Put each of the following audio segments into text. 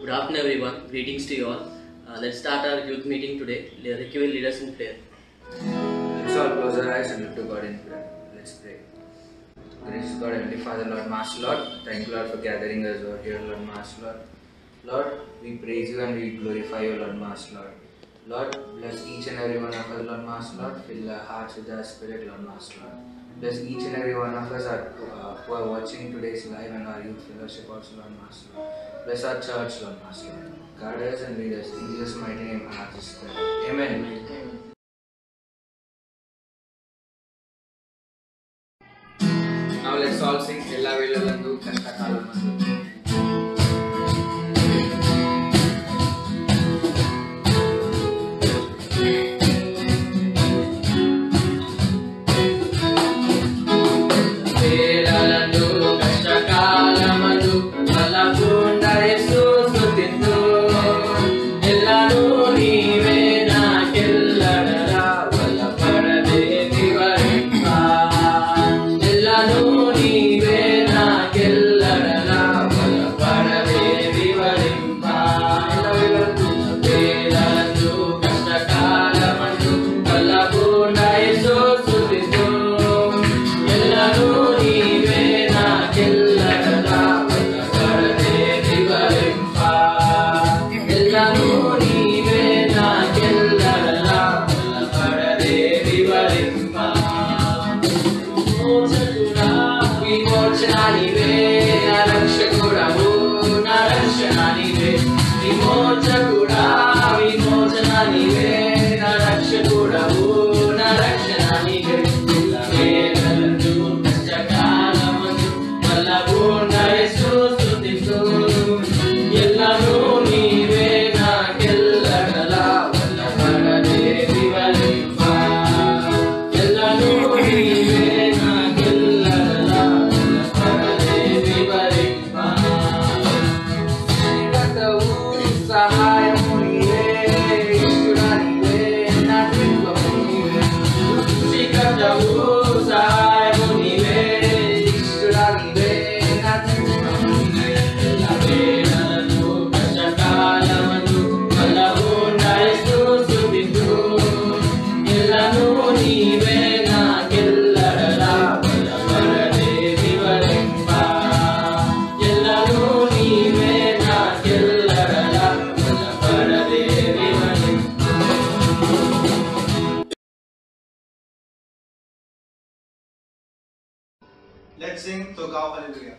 Good afternoon, everyone. Greetings to you all. Let's start our youth meeting today. Ricky will lead us in prayer. Let's all close our eyes and look to God in prayer. Let's pray. Gracious God, Heavenly Father, Lord, Master, Lord, thank you, Lord, for gathering us over here, Lord, Master, Lord. Lord, we praise you and we glorify you, Lord, Master, Lord. Lord, bless each and every one of us, Lord, Master, Lord. Fill our hearts with our spirit, Lord, Master, Lord. Bless each and every one of us who are watching today's live and our youth fellowship also, Lord, Master, Lord. Bless our church, Lord, Master, Lord. Guide us and lead us. In Jesus' mighty name, I just pray. Amen. Amen. Now let's all sing Ella Vellalandu Kashtakalamandu. Let's sing Togao Hallelujah.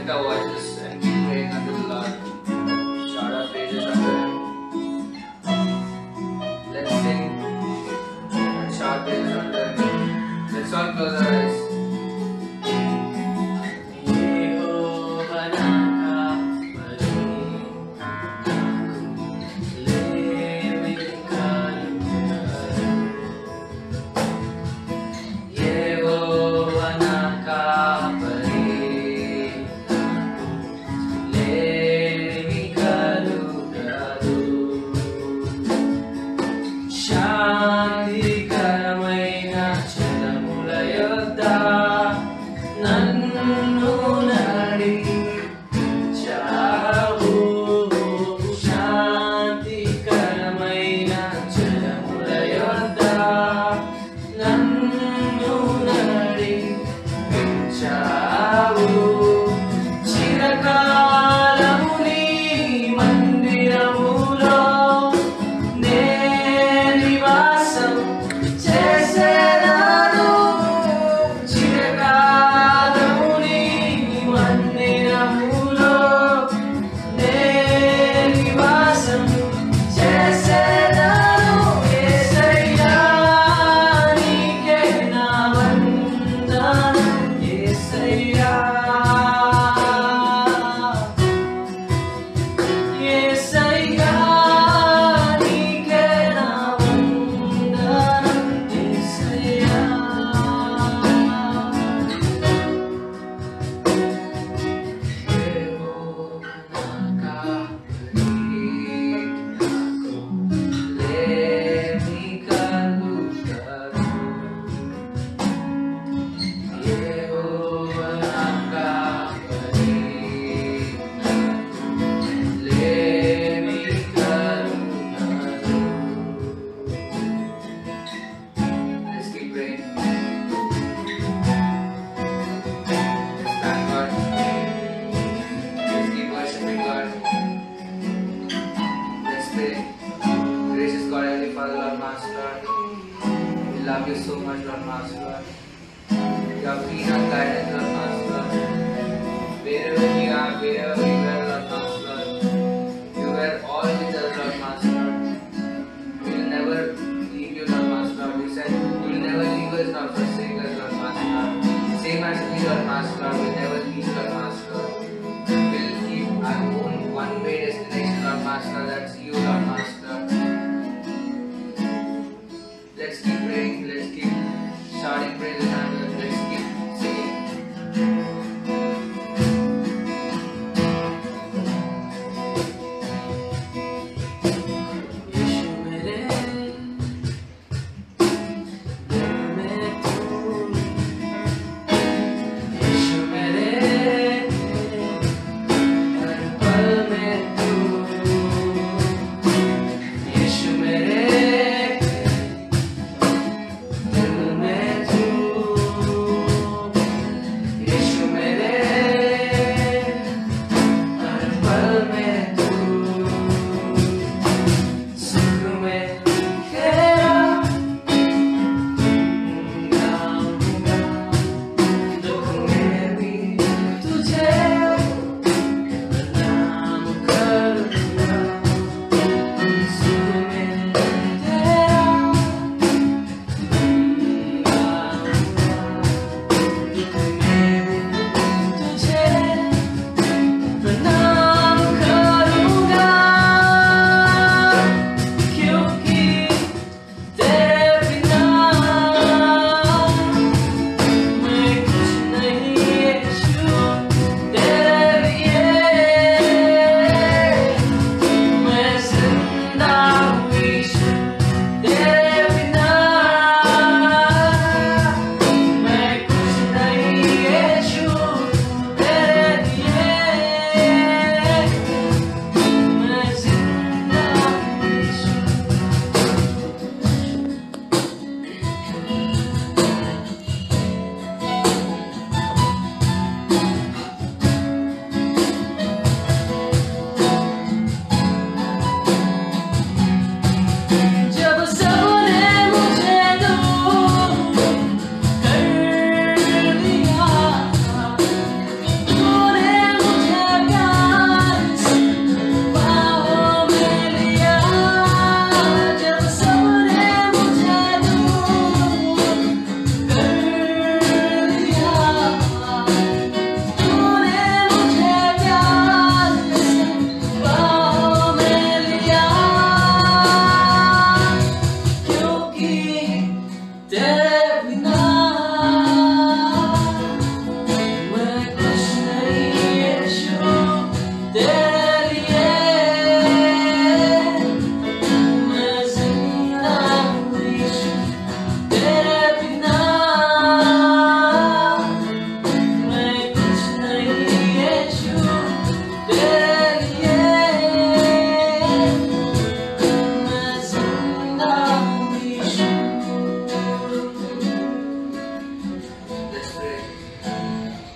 lift our voices and keep praying unto the Lord. Shout our praises unto Him. Let's sing and shout praises unto Him. Let's all close our eyes. Love you so much, Lord Master. You have been our guidance, Lord Master. Wherever we are, wherever we were, Lord Master, you were all with us, Lord Master. We will never leave you, Lord Master. You said you will never leave us nor forsake us, Lord Master. Same as we, Lord Master, we will never leave, Lord Master. We will keep our own one-way destination, Lord Master. That's you, Lord Master. Let's keep praying, let's keep shouting praises and let's keep singing. यीशु मेरे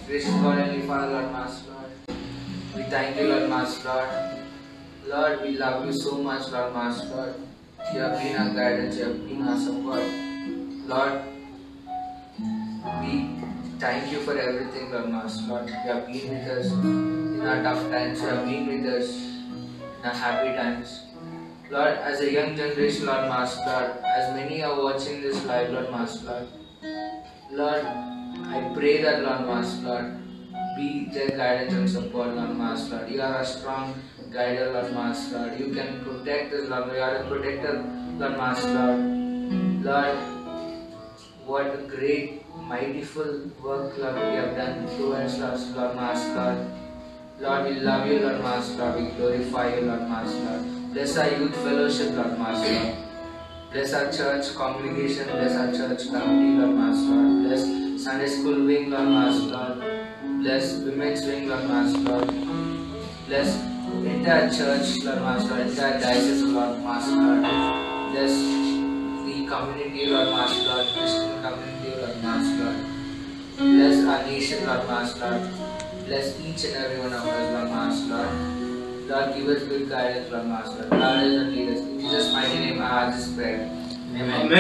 Gracious God, Heavenly Father, Lord, Master, Lord. We thank you, Lord, Master, Lord. Lord, we love you so much, Lord, Master, Lord. You have been our guidance, you have been our support. Lord, we thank you for everything, Lord, Master, Lord. You have been with us in our tough times, you have been with us in our happy times. Lord, as a young generation, Lord, Master, Lord, as many are watching this live, Lord, Master, Lord. Lord, I pray that, Lord, Master, Lord, be their guidance and support, Lord, Master, Lord. You are a strong guider, Lord, Master, Lord. You can protect us, Lord. You are a protector, Lord, Master, Lord. Lord, what a great, mightyful work, Lord, we have done towards us, Lord, Master, Lord. Lord, we love you, Lord, Master, Lord. We glorify you, Lord, Master, Lord. Bless our youth fellowship, Lord, Master, Lord. Bless our church congregation, bless our church community, Lord, Master, Lord. Bless Sunday school wing, Lord, Master, Lord. Bless women's wing, Lord, Master, Lord. Bless entire church, Lord, Master, Lord. Entire diocese, Lord, Master, Lord. Bless the community, Lord, Master, Lord. Christian community, Lord, Master, Lord. Bless our nation, Lord, Master, Lord. Bless each and every one of us, Lord, Master, Lord. Lord, give us good guidance, Lord, Master, Lord. Guide us and lead us. In Jesus' mighty name, I ask this prayer. Amen.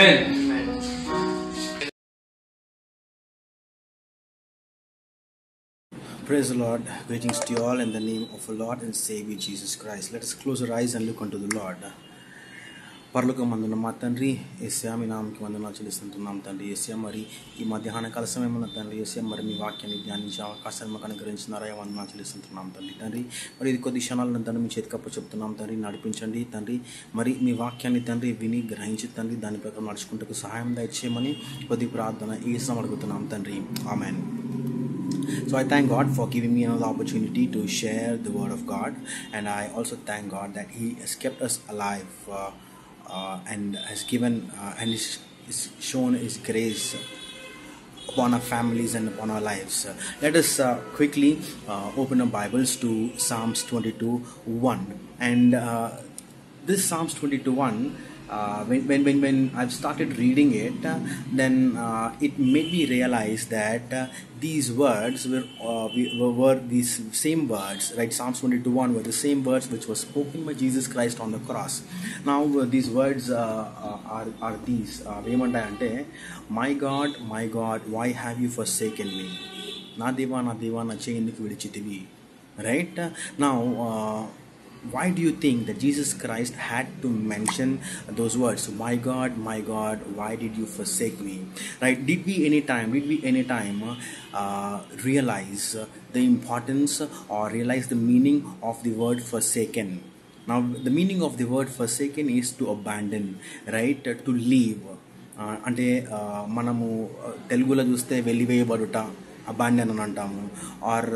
Praise the Lord. Greetings to you all in the name of our Lord and Savior Jesus Christ. Let us close our eyes and look unto the Lord. పరలోకమందున్న మా తండ్రి యేసయ్యా మీ నామముకి వందనాలు చెల్లిస్తున్నాం తండ్రి యేసయ్యా మరి ఈ మధ్యాహ్న కాల సమయంలో తండ్రి యేసయ్యా మరి మీ వాక్యాన్ని ధ్యానించే అవకాశాన్ని మాకు అనుగ్రహించినారా వందనాలు చెల్లిస్తున్నాం తండ్రి మరి ఇది కొద్ది క్షణాలను తండ్రి మీ చేతికప్పు చెప్తున్నాం తండ్రి నడిపించండి తండ్రి మరి మీ వాక్యాన్ని తండ్రి విని గ్రహించి తండ్రి దాని ప్రకారం నడుచుకుంటూ సహాయం దయచేయమని కొద్ది ప్రార్థన ఈ సమయం అడుగుతున్నాం తండ్రి ఆమేన్. So I thank God for giving me another opportunity to share the word of God, and I also thank God that He has kept us alive and has given and is shown His grace upon our families and upon our lives. Let us quickly open our Bibles to Psalms 22:1, and this Psalms 22:1. When I've started reading it, then it made me realize that these words were these same words, right? Psalms 22:1 were the same words which were spoken by Jesus Christ on the cross. Now these words are these. Ante, my God, why have you forsaken me? Na deva na cheyenduku vidichitivi. Right? Now. Why do you think that Jesus Christ had to mention those words? My God, why did you forsake me? Right? Did we any time realize the importance or realize the meaning of the word forsaken? Now, the meaning of the word forsaken is to abandon, right? To leave. అంటే మనము తెలుగులో చూస్తే వెలివేయబడుట abandon అని అంటాము. Are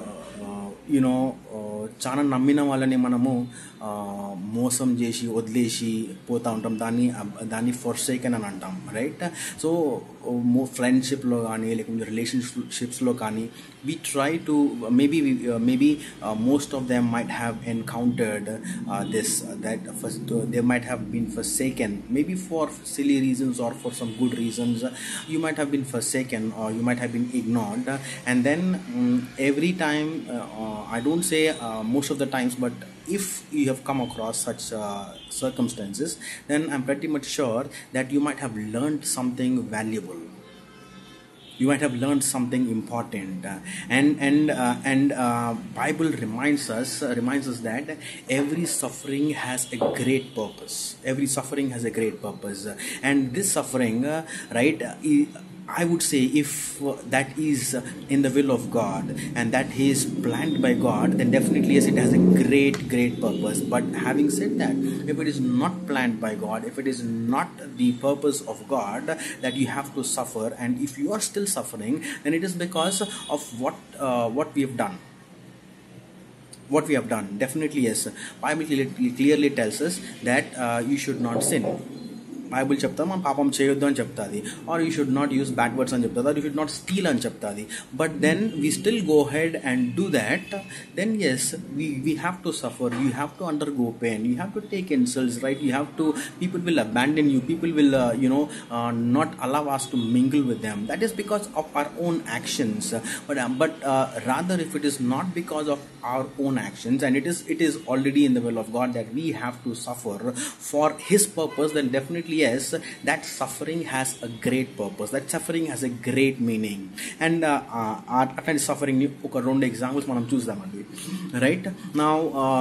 చాలా నమ్మిన వాళ్ళని మనము మోసం చేసి వదిలేసి పోతూ ఉంటాం, దాన్ని ఫోర్సేకెన్ అని అంటాం, రైట్? సో ఫ్రెండ్షిప్లో కానీ లేకపోతే రిలేషన్షిప్స్లో కానీ we try to maybe most of them might have encountered that they might have been forsaken, maybe for silly reasons or for some good reasons. You might have been forsaken or you might have been ignored, and then every time I don't say most of the times, but if you have come across such circumstances, then I'm pretty much sure that you might have learned something valuable. You might have learned something important, and Bible reminds us that every suffering has a great purpose. Every suffering has a great purpose, and this suffering, right? I would say if that is in the will of God and that is planned by God, then definitely yes, it has a great purpose. But having said that, if it is not planned by God, if it is not the purpose of God that you have to suffer, and if you are still suffering, then it is because of what we have done. What we have done, definitely yes. Bible clearly tells us that you should not sin. Bible చెప్తా మనం పాపం చేయొద్దు అని చెప్తుంది, or you should not use bad words అని చెప్తుంది, or you should not steal అని చెప్తుంది. But then we still go ahead and do that, then as we have to suffer, you have to undergo pain, you have to take insults, right? You have to, people will abandon you, people will not allow us to mingle with them. That is because of our own actions. But rather, if it is not because of our own actions, and it is already in the will of God that we have to suffer for His purpose, then definitely yes, that suffering has a great purpose, that suffering has a great meaning. And అట్లాంటి suffering ఒక 2 examples మనం చూద్దామండి. Right now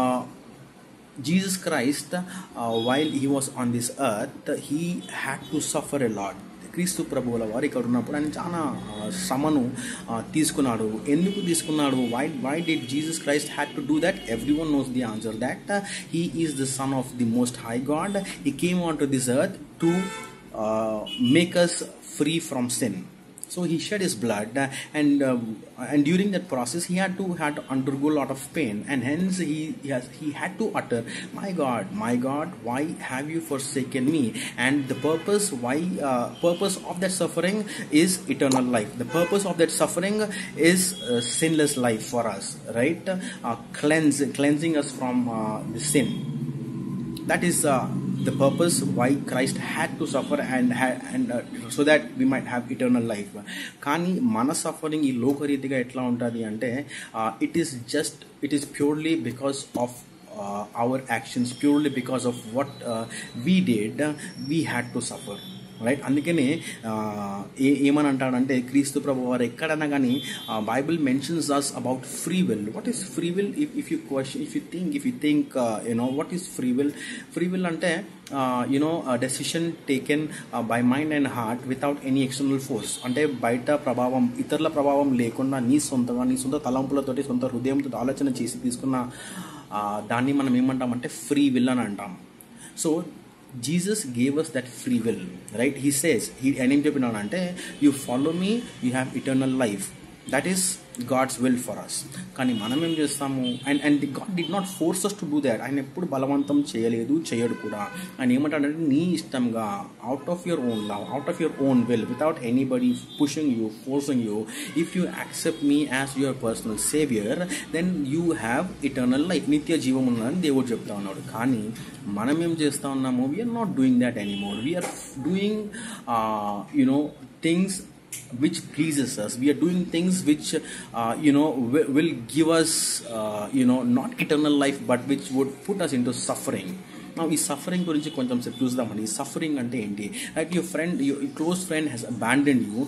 Jesus Christ, while He was on this earth, He had to suffer a lot. క్రీస్తు ప్రభువుల వారు ఇక్కడ ఉన్నప్పుడు ఆయన చాలా శ్రమను తీసుకున్నాడు. ఎందుకు తీసుకున్నాడు? Why did Jesus Christ had to do that? Everyone knows the answer, that he is the son of the most high God. He came on to this earth to make us free from sin. So He shed His blood, and during that process He had to undergo a lot of pain, and hence he had to utter, my God, why have you forsaken me? And the purpose of that suffering is eternal life. The purpose of that suffering is sinless life for us, right? Cleansing us from the sin. That is the purpose why Christ had to suffer, and so that we might have eternal life. కానీ మన suffering ఈ లోకరీతిగా ఎట్లా ఉంటుంది అంటే, it is purely because of our actions, purely because of what we did, we had to suffer. రైట్? అందుకనే ఏమని అంటాడంటే క్రీస్తు ప్రభు వారు ఎక్కడన్నా కానీ Bible mentions us about free will. What is free will? If you think what is free will? Free will అంటే decision taken by mind and heart without any external force. అంటే బయట ప్రభావం, ఇతరుల ప్రభావం లేకుండా నీ సొంత తలంపులతోటి, సొంత హృదయంతో ఆలోచన చేసి తీసుకున్న దాన్ని మనం ఏమంటామంటే ఫ్రీ విల్ అని అంటాం. So Jesus gave us that free will, right? He says, ఆయన ఏం చెప్పినాడు అంటే, you follow me, you have eternal life. That is God's will for us. కానీ మనం ఏం చేస్తాము? And God did not force us to do that. ఆయన ఎప్పుడు బలవంతం చేయడు కూడా. ఆయన ఏమంటాడంటే, నీ ఇష్టంగా, out of your own love, out of your own will, without anybody pushing you, forcing you, if you accept me as your personal savior, then you have eternal life. నిత్య జీవం ఉన్నదని దేవుడు చెప్తా ఉన్నాడు. కానీ మనం ఏం చేస్తా ఉన్నాము? We are not doing that anymore. We are doing things which pleases us. We are doing things which will give us not eternal life, but which would put us into suffering. Now ఈ suffering గురించి కొంచెం సేపు చూద్దామండి. ఈ suffering అంటే ఏంటి? Right? your close friend has abandoned you,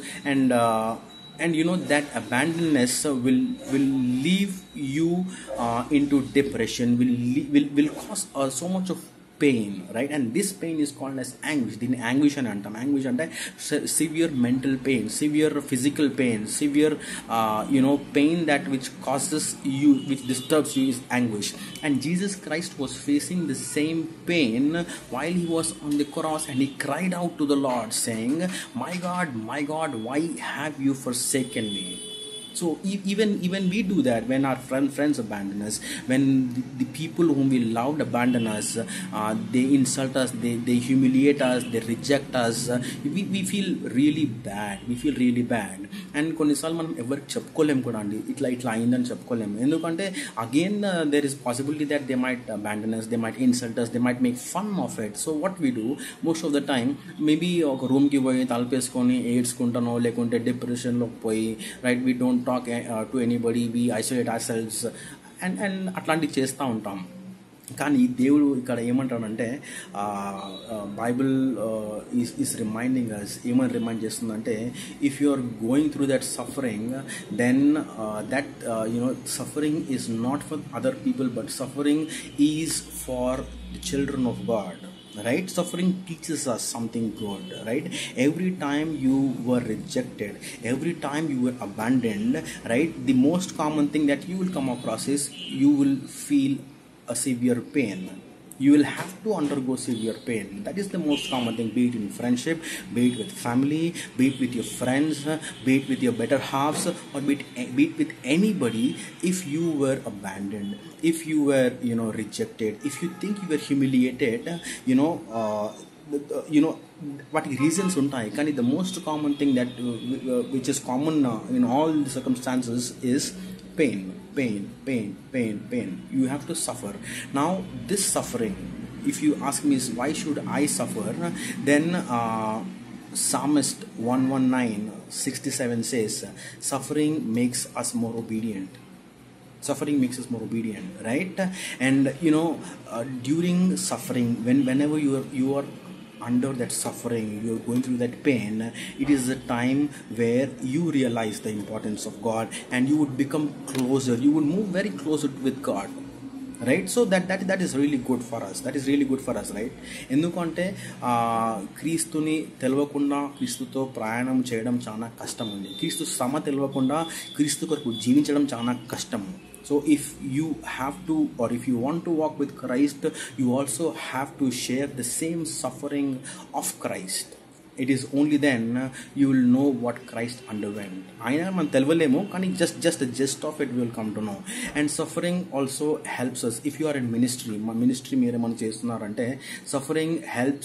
and that abandonness will leave you into depression, will cause so much of pain, right? And this pain is called as anguish. దీన్ని anguish అని అంటాం. anguish అంటే severe mental pain, severe physical pain, severe pain that which causes you, which disturbs you, is anguish. And Jesus Christ was facing the same pain while He was on the cross, and He cried out to the Lord saying, my God, why have you forsaken me? So even we do that when our friends abandon us, when the people whom we loved abandon us, they insult us, they humiliate us, they reject us, we feel really bad. And కొన్నిసార్లు మనం ఎవరికి చెప్పుకోలేము కూడా అండి, ఇట్లా అయిందని చెప్పుకోలేము. ఎందుకంటే again there is possibility that they might abandon us, they might insult us, they might make fun of it. So what we do most of the time, maybe ఒక రూమ్కి పోయి తలపేసుకొని ఏడ్చుకుంటానో, లేకుంటే డిప్రెషన్లోకి పోయి, right, we don't talk to anybody, we isolate ourselves, and అట్లాంటివి చేస్తూ ఉంటాం. కానీ దేవుడు ఇక్కడ ఏమంటాడంటే, బైబిల్ ఈస్ రిమైండింగ్ అస్, ఏమని రిమైండ్ చేస్తుందంటే, if you are going through that suffering, then that suffering is not for other people, but suffering is for the children of God. Right? Suffering teaches us something good, right? Every time you were rejected, every time you were abandoned, right, the most common thing that you will come across is you will feel a severe pain. You will have to undergo severe pain. That is the most common thing, be it in friendship, be it with family, be it with your friends, be it with your better halves, or be it with anybody. If you were abandoned, if you were rejected, if you think you were humiliated, వాటికి reasons ఉంటాయి, కానీ the most common thing that which is common in all the circumstances is pain. You have to suffer. Now this suffering, if you ask me, is why should I suffer, then Psalmist 119:67 says, suffering makes us more obedient. Suffering makes us more obedient, right? And during suffering, whenever you are under that suffering, you're going through that pain, it is the time where you realize the importance of God, and you would become closer, you would move very closer with God, right? So that is really good for us. That is really good for us, right? ఎందుకంటే క్రీస్తుని తెలవకుండా క్రీస్తుతో ప్రయాణం చేయడం చాలా కష్టం ఉంది. క్రీస్తు శ్రమ తెలవకుండా క్రీస్తు కొరకు జీవించడం చాలా కష్టం. So if you have to, or if you want to walk with Christ, you also have to share the same suffering of Christ. It is only then you will know what Christ underwent. అయినా మనం తెలవలేము, కానీ just the gist of it we will come to know. And suffering also helps us. If you are in ministry, మా ministry మీరేమన్నా చేస్తున్నారంటే, suffering helps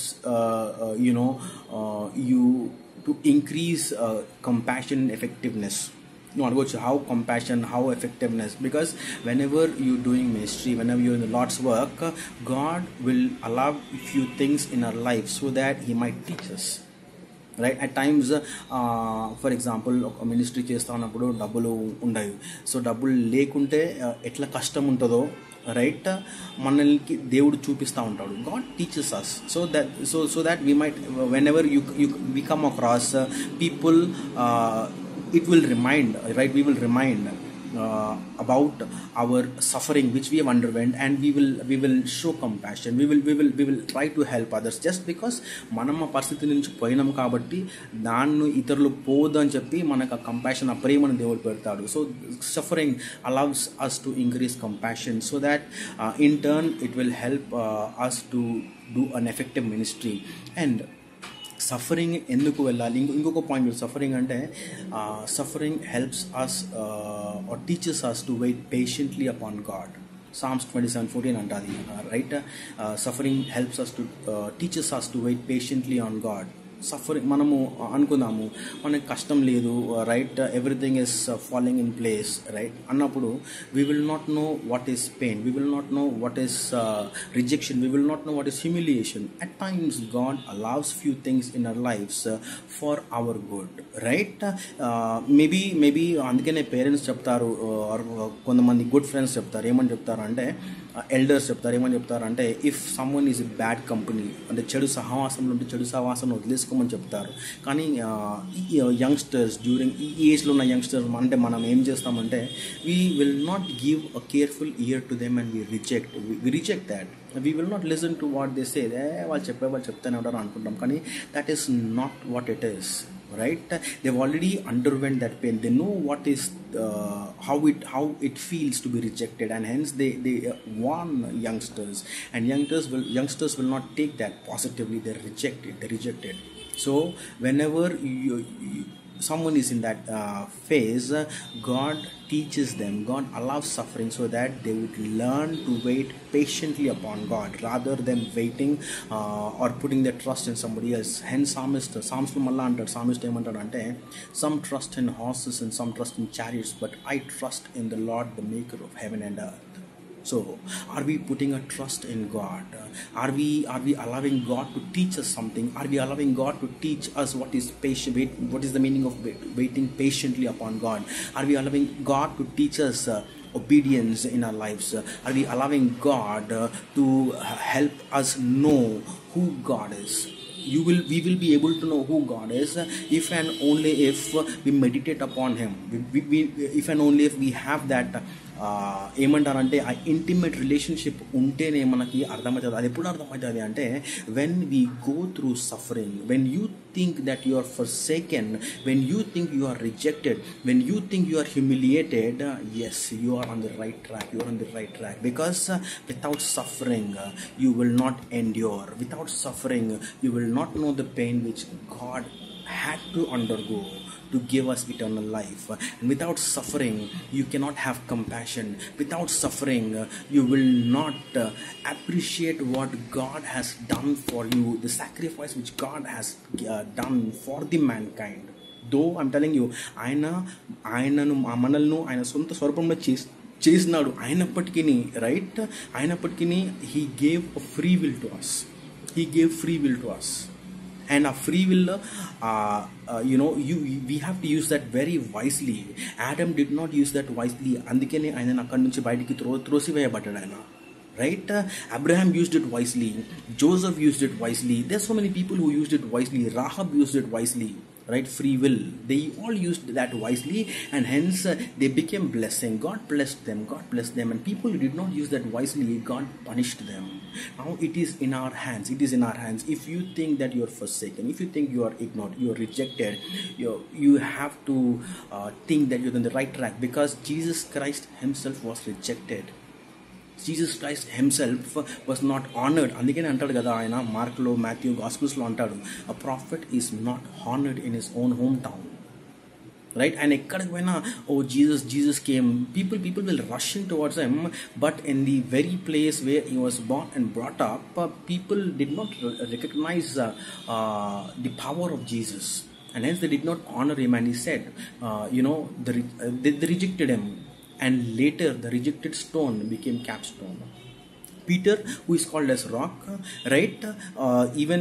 you to increase compassion and effectiveness. Advocacy, how compassion, how effectiveness, because whenever you're doing ministry, whenever you're in the Lord's work, God will allow few things in our life so that He might teach us, right? At times, for example, ministry చేస్తా ఉన్నప్పుడు డబ్బులు ఉండవు. So డబ్బులు లేకుంటే ఎట్లా కష్టం ఉంటుందో, right, మనల్ని దేవుడు చూపిస్తూ ఉంటాడు. God teaches us so that we might, whenever we come across people, it will remind, right? We will remind about our suffering which we have underwent, and we will show compassion. We will try to help others, just because మనం ఆ పరిస్థితి నుంచి పోయినాం కాబట్టి దాన్ని ఇతరులు పోదని చెప్పి మనకు ఆ కంపాషన్, ఆ ప్రేమను దేవుడు పెడతాడు. So suffering allows us to increase compassion, so that in turn it will help us to do an effective ministry. And suffering ఎందుకు వెళ్ళాలి? ఇంకొక పాయింట్, సఫరింగ్ అంటే suffering helps us or teaches us to wait patiently upon God. Psalms 27:14 అంటాది, రైట్? Suffering helps us to teaches us to wait patiently on God. Suffering, మనము అనుకుందాము మనకు కష్టం లేదు, right, everything is following in place, right అన్నప్పుడు we will not know what is pain, we will not know what is rejection, we will not know what is humiliation. At times God allows few things in our lives for our good, right? Maybe అందుకనే parents చెప్తారు, కొంతమంది good friends చెప్తారు, ఏమని చెప్తారు అంటే, elders చెప్తారు, ఏమని చెప్తారు అంటే, if someone is a bad company, అంటే చెడు సహవాసంలో ఉంటే చెడు సహవాసం వదిలేసుకోమని చెప్తారు. కానీ యంగ్స్టర్స్, డ్యూరింగ్ ఈ ఏజ్లో ఉన్న యంగ్స్టర్స్ అంటే మనం ఏం చేస్తామంటే, we will not give a careful ear to them and we reject that. We will not listen to what they say. వాళ్ళు చెప్తానే ఉంటారు అనుకుంటాం, కానీ that is not what it is, right? They've already underwent that pain. They know what is how it feels to be rejected, and hence they warn youngsters, and youngsters will not take that positively. They reject it. So whenever someone is in that phase, God teaches them, God allows suffering so that they would learn to wait patiently upon God rather than waiting or putting their trust in somebody else. Hence Psalms malla antaru, psalmist emantaru ante, some trust in horses and some trust in chariots, but I trust in the Lord, the maker of heaven and earth. So are we putting a trust in God? Are we allowing God to teach us something? Are we allowing God to teach us what is the meaning of waiting patiently upon God? Are we allowing God to teach us obedience in our lives? Are we allowing God to help us know who God is? We will be able to know who God is if and only if we meditate upon Him. If and only if we have that ఏమంటారంటే ఆ intimate relationship ఉంటేనే మనకి అర్థమవుతుంది. అది ఎప్పుడు అర్థమవుతుంది అంటే, when we go through suffering, when you think that you are forsaken, when you think you are rejected, when you think you are humiliated, yes, you are on the right track, because without suffering you will not endure. Without suffering you will not know the pain which God had to undergo to to give us eternal life. And without suffering, you cannot have compassion. Without suffering, you will not appreciate what God has done for you, the sacrifice which God has done for the mankind. Though I'm telling you, ఆయనను మనల్ని ఆయన సొంత స్వరూపంలో చేసినాడు. అయినప్పటికీ he gave free will to us. And our free will, we have to use that very wisely. Adam did not use that wisely. అందుకనే ఆయన అక్కడి నుంచి బయటికి త్రోసివేయబడ్డాడు ఆయన. Right? Abraham used it wisely. Joseph used it wisely. There's so many people who used it wisely. Rahab used it wisely. Right? Free will. They all used that wisely, and hence they became blessing. God blessed them. And people who did not use that wisely, God punished them. Now it is in our hands. If you think that you are forsaken, if you think you are ignored, you are rejected, you have to think that you're on the right track, because Jesus Christ himself was rejected. Jesus Christ himself was not honored. అందుకనే అంటాడు కదా ఆయన మార్క్లో, Matthew, గాస్పుల్స్లో అంటాడు, a prophet is not honored in his own hometown. Right? And ekkadiki poina, oh Jesus came, people will rushing towards him, but in the very place where he was born and brought up, people did not recognize the power of Jesus, and hence they did not honor him. And he said, they rejected him. And later the rejected stone became capstone. Peter, who is called as rock, right? Even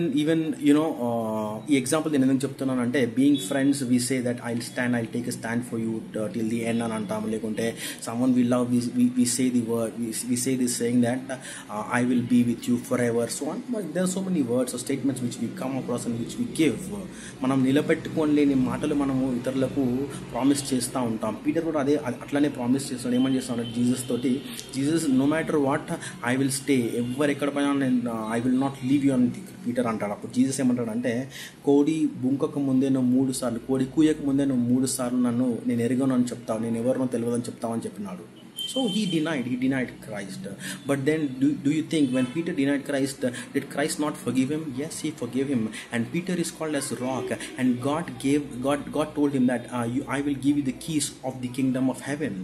ఈ example నేను ఎందుకు చెప్తున్నాను అంటే, being friends we say that I'll take a stand for you till the end అని అంటాము. లేకుంటే someone we love, we say the word, we say this saying that I will be with you forever. So there are so many words or statements which we come across and which we give. మనం నిలబెట్టుకోలేని మాటలు మనము ఇతరులకు promise చేస్తూ ఉంటాం. Peter కూడా అట్లానే promise చేస్తాడు. ఏమని చేస్తాడు జీసస్ తోటి, Jesus no matter what I will stay, ఎవరు ఎక్కడ పోయినా నేను I will not leave you అని పీటర్ అంటాడు. అప్పుడు జీసస్ ఏమంటాడంటే, కోడి బుంకకు ముందే నువ్వు 3 సార్లు, కోడి కూయక ముందే నువ్వు 3 సార్లు నన్ను నేను ఎరగను అని చెప్తావు, నేను ఎవరినో తెలియదని చెప్తావు అని చెప్పినాడు. So he denied Christ. But then do you think when Peter denied Christ, did Christ not forgive him? Yes, he forgave him. And Peter is called as rock, and God told him that I will give you the keys of the kingdom of heaven.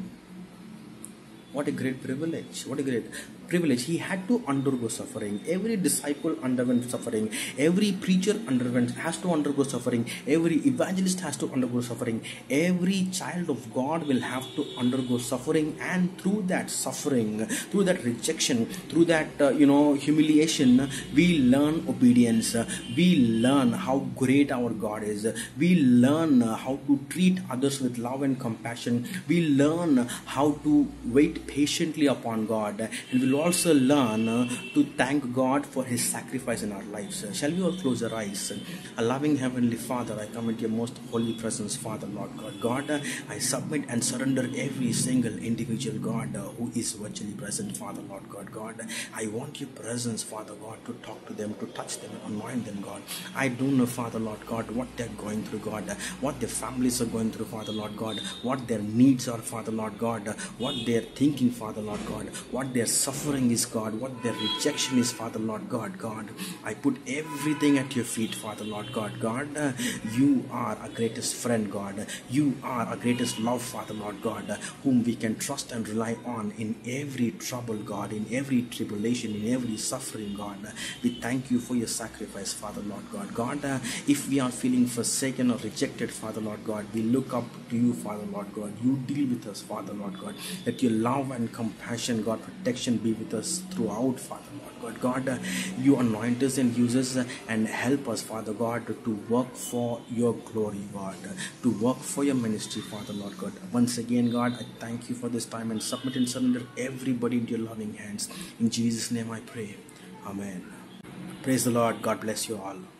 What a great privilege. He had to undergo suffering. Every disciple underwent suffering. Every preacher has to undergo suffering. Every evangelist has to undergo suffering. Every child of God will have to undergo suffering. And through that suffering, through that rejection, through that humiliation, we learn obedience. We learn how great our God is. We learn how to treat others with love and compassion. We learn how to wait patiently upon God. And we'll also learn to thank God for his sacrifice in our lives. Shall we all close our eyes? A loving heavenly Father, I come into your most holy presence, Father, Lord God. God, I submit and surrender every single individual, God, who is virtually present, Father, Lord God. God, I want your presence, Father God, to talk to them, to touch them, and anoint them, God. I don't know, Father, Lord God, what they're going through, God, what their families are going through, Father, Lord God, what their needs are, Father, Lord God, what they're thinking, Father, Lord God, what their suffering is, God, what their rejection is, Father, Lord God. God, I put everything at your feet, Father, Lord God. God, you are our greatest friend, God. You are our greatest love, Father, Lord God, whom we can trust and rely on in every trouble, God, in every tribulation, in every suffering, God. We thank you for your sacrifice, Father, Lord God. God, if we are feeling forsaken or rejected, Father, Lord God, we look up to you, Father, Lord God. You deal with us, Father, Lord God. Let your love and compassion, God, protection be with us throughout, Father, Lord God. God, you anoint us and use us and help us, Father God, to work for your glory, God, to work for your ministry, Father, Lord God. Once again, God, I thank you for this time and submit and surrender everybody into your loving hands. In Jesus' name I pray. Amen. Praise the Lord. God bless you all.